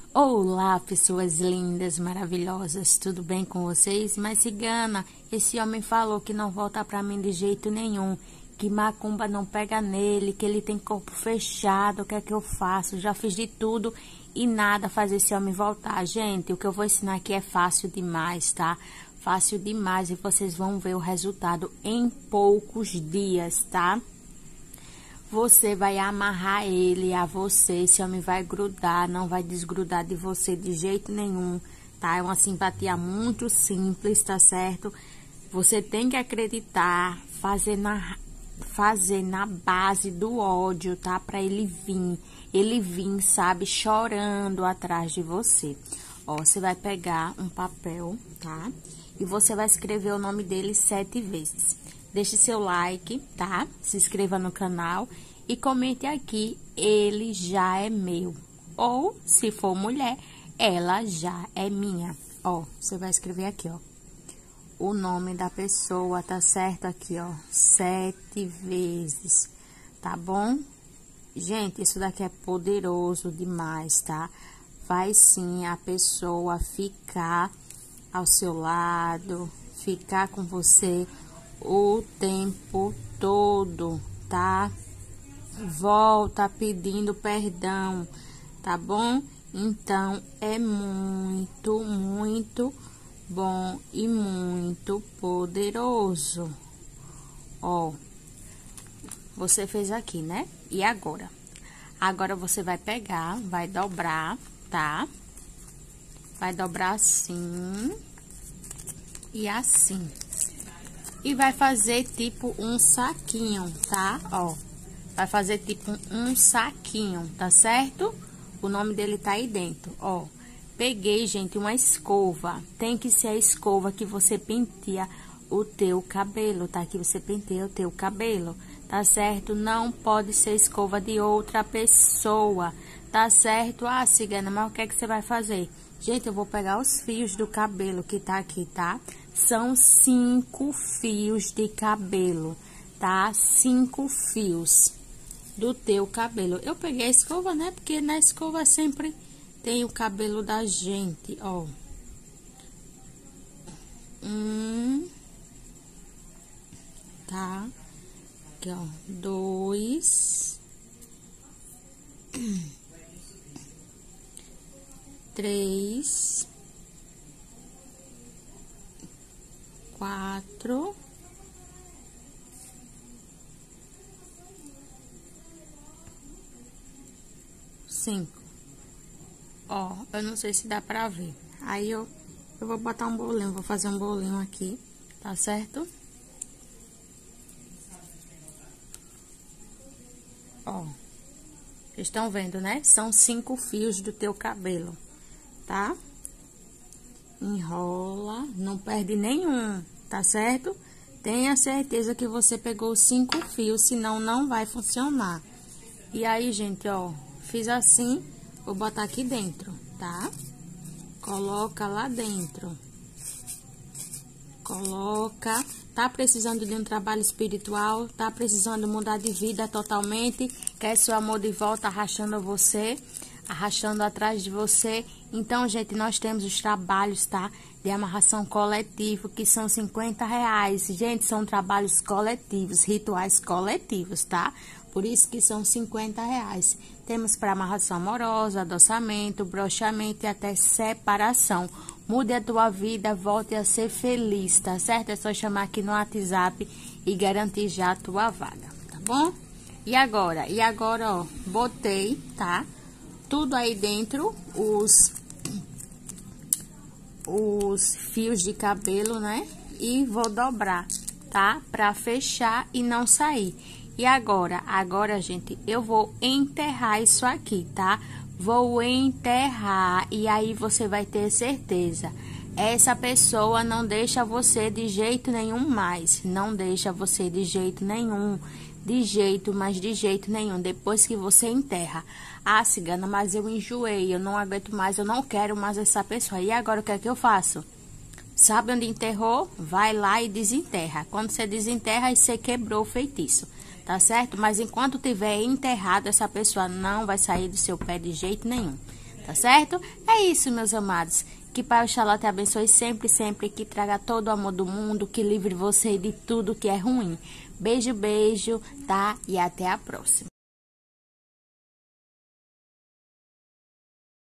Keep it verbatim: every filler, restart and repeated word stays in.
Olá, pessoas lindas, maravilhosas, tudo bem com vocês? Mas cigana, esse homem falou que não volta pra mim de jeito nenhum, que macumba não pega nele, que ele tem corpo fechado, o que é que eu faço? Já fiz de tudo e nada faz esse homem voltar. Gente, o que eu vou ensinar aqui é fácil demais, tá? Fácil demais e vocês vão ver o resultado em poucos dias, tá? Você vai amarrar ele a você, esse homem vai grudar, não vai desgrudar de você de jeito nenhum, tá? É uma simpatia muito simples, tá certo? Você tem que acreditar, fazer na, fazer na base do ódio, tá? Pra ele vir, ele vir, sabe, chorando atrás de você. Ó, você vai pegar um papel, tá? E você vai escrever o nome dele sete vezes. Deixe seu like, tá? Se inscreva no canal e comente aqui, ele já é meu. Ou, se for mulher, ela já é minha. Ó, você vai escrever aqui, ó, o nome da pessoa, tá certo? Aqui, ó, sete vezes, tá bom? Gente, isso daqui é poderoso demais, tá? Vai sim a pessoa ficar ao seu lado, ficar com você o tempo todo, tá? Volta pedindo perdão, tá bom? Então, é muito, muito bom e muito poderoso. Ó, você fez aqui, né? E agora? Agora você vai pegar, vai dobrar, tá? Vai dobrar assim e assim. E vai fazer tipo um saquinho, tá? Ó, vai fazer tipo um saquinho, tá certo? O nome dele tá aí dentro, ó. Peguei, gente, uma escova. Tem que ser a escova que você penteia o teu cabelo, tá? Que você penteia o teu cabelo, tá certo? Não pode ser escova de outra pessoa, tá certo? Ah, cigana, mas o que é que você vai fazer? Gente, eu vou pegar os fios do cabelo que tá aqui, tá? São cinco fios de cabelo, tá? Cinco fios do teu cabelo. Eu peguei a escova, né? Porque na escova sempre tem o cabelo da gente, ó. Um, tá? Aqui, ó. Dois. Três. Quatro. Cinco. Ó, eu não sei se dá pra ver. Aí eu, eu vou botar um bolinho, vou fazer um bolinho aqui, tá certo? Ó, vocês estão vendo, né? São cinco fios do teu cabelo, tá? Enrola, não perde nenhum, tá certo? Tenha certeza que você pegou os cinco fios, senão não vai funcionar. E aí, gente, ó, fiz assim, vou botar aqui dentro, tá? Coloca lá dentro. Coloca. Tá precisando de um trabalho espiritual? Tá precisando mudar de vida totalmente? Quer seu amor de volta arrastando você? Arrastando atrás de você? Então, gente, nós temos os trabalhos, tá? De amarração coletivo, que são cinquenta reais. Gente, são trabalhos coletivos, rituais coletivos, tá? Por isso que são cinquenta reais. Temos para amarração amorosa, adoçamento, brochamento e até separação. Mude a tua vida, volte a ser feliz, tá certo? É só chamar aqui no WhatsApp e garantir já a tua vaga, tá bom? E agora? E agora, ó, botei, tá? Tudo aí dentro, os, os fios de cabelo, né? E vou dobrar, tá? Pra fechar e não sair. E agora? Agora, gente, eu vou enterrar isso aqui, tá? Vou enterrar e aí você vai ter certeza. Essa pessoa não deixa você de jeito nenhum mais. Não deixa você de jeito nenhum. De jeito, mas de jeito nenhum. Depois que você enterra. Ah, cigana, mas eu enjoei. Eu não aguento mais. Eu não quero mais essa pessoa. E agora o que é que eu faço? Sabe onde enterrou? Vai lá e desenterra. Quando você desenterra, aí você quebrou o feitiço. Tá certo? Mas enquanto tiver enterrado, essa pessoa não vai sair do seu pé de jeito nenhum. tá certo? É isso, meus amados. Que Pai Oxalá te abençoe sempre, sempre, que traga todo o amor do mundo, que livre você de tudo que é ruim. Beijo, beijo, tá? E até a próxima.